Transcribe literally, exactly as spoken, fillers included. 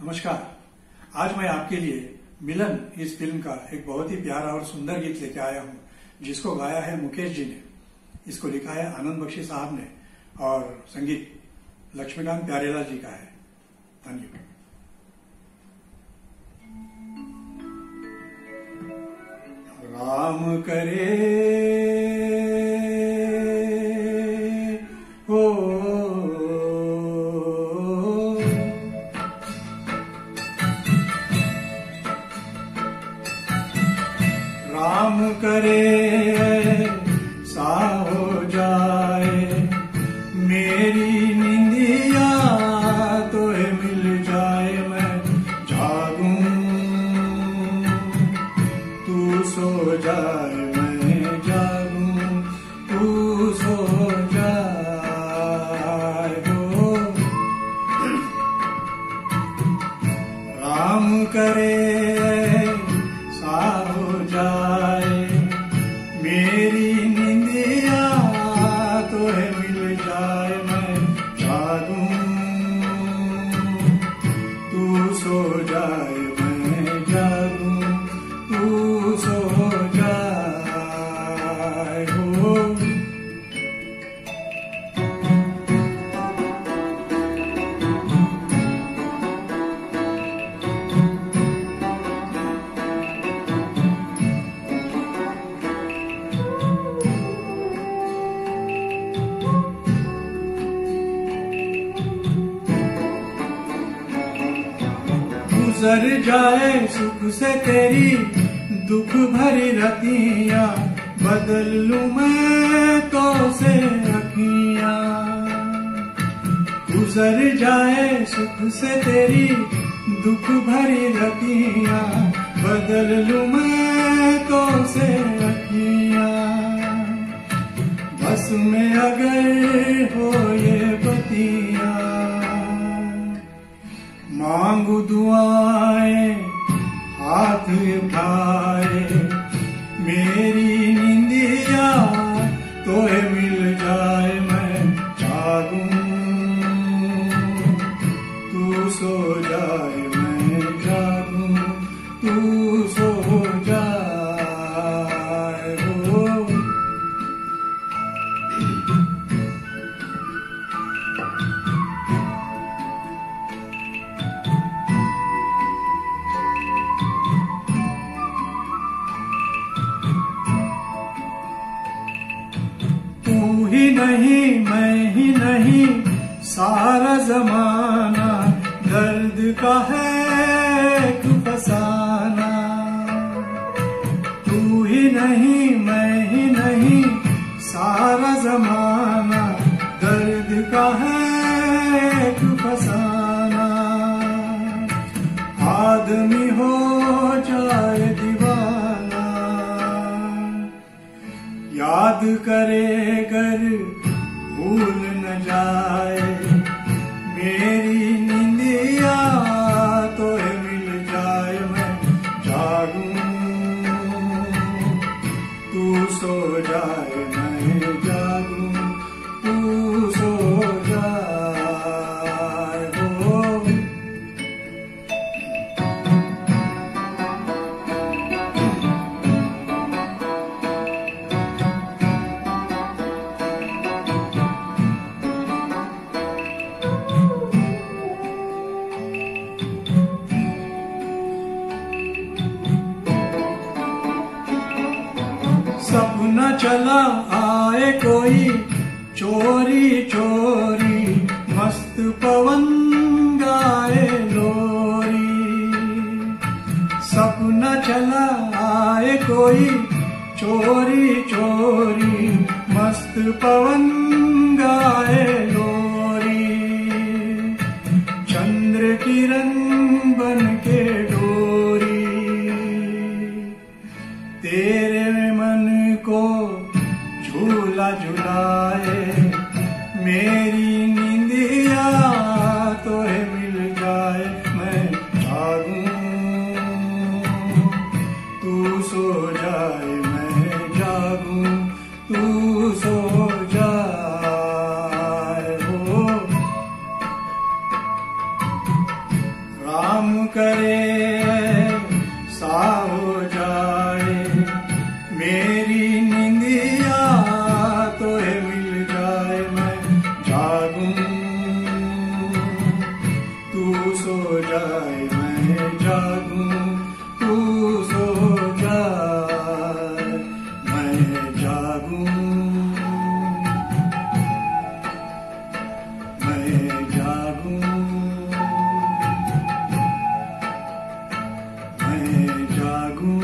नमस्कार। आज मैं आपके लिए मिलन इस फिल्म का एक बहुत ही प्यारा और सुंदर गीत लेके आया हूं, जिसको गाया है मुकेश जी ने। इसको लिखा है आनंद बख्शी साहब ने और संगीत लक्ष्मीकांत प्यारेलाल जी का है। धन्यवाद। राम करे हो राम करे सा हो जाए मेरी निंदिया तो मिल जाए मैं जागूं तू सो जाए मैं जागूं तू सो जाए हो। राम करे सा हो जाए मेरी निंदिया तो मिल जाए मैं जागूं तू सो जाए मैं जागूं तू सो जाए हो। गुजर जाए सुख से तेरी दुख भरी रतियां बदल लूं मैं तो से अखियां। गुजर जाए सुख से तेरी दुख भरी रतियां बदल लूं मैं तो से अखियां। बस में अगर हो ये बतियां मांगू दुआएं हाथ उठाए मेरी निंदिया तो मिल जाए मैं जागूं तू सो जाए मैं जागूं तू सो जाए हो। तू ही नहीं मैं ही नहीं सारा जमाना दर्द का है एक फसाना। तू ही नहीं मैं ही नहीं सारा जमाना दर्द का है एक फसाना। आदमी हो जाए दीवाना याद करे कर भूल न जाए मेरी निंदिया तो मिल जाए मैं जागूं तू सो जाए मैं जागूं तू सो जाए हो। सपना चला आए कोई चोरी चोरी मस्त पवन गाए लोरी। सपना चला आए कोई चोरी चोरी मस्त पवन गाए लोरी। चंद्र किरण बन के डोरी तेरे मन को झूला झुलाए मेरी निंदिया तो मिल जाए मैं जागूं तू सो जाए मैं जागूं तू सो जाए हो। काम करे सा हो जाए, मेरी निंदिया तो है मिल जाए। मैं जागूं तू सो जाए, मैं जागूं तू सो जाए, मैं जागूं मैं जागूं मैं जागूं।